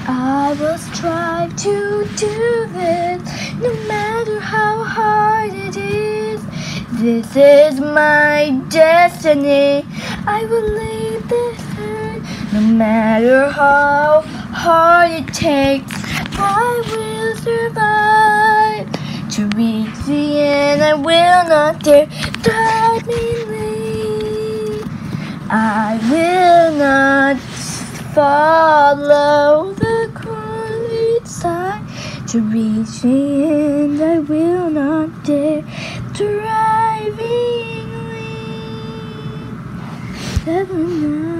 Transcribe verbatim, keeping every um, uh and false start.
I will strive to do this, no matter how hard it is. This is my destiny. I will leave this earth, no matter how hard it takes. I will survive to reach the end. I will not dare drive me leave. I will not follow the concrete side to reach the end. I will not dare driving leave. Seven